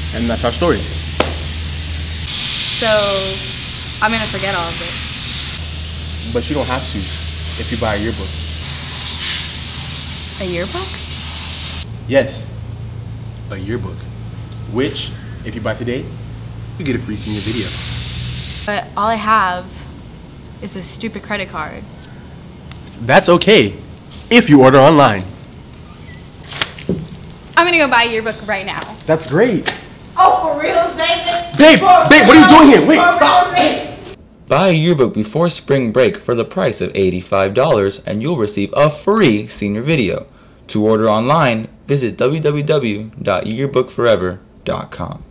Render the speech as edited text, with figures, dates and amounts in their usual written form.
And that's our story. So, I'm gonna forget all of this. But you don't have to if you buy a yearbook. A yearbook? Yes, a yearbook. Which, if you buy today, you get a free senior video. But all I have is a stupid credit card. That's okay, if you order online. I'm gonna go buy a yearbook right now. That's great. Oh, for real, David? Babe, what are you doing here? Wait, stop. Buy a yearbook before spring break for the price of $85 and you'll receive a free senior video. To order online, visit www.yearbookforever.com.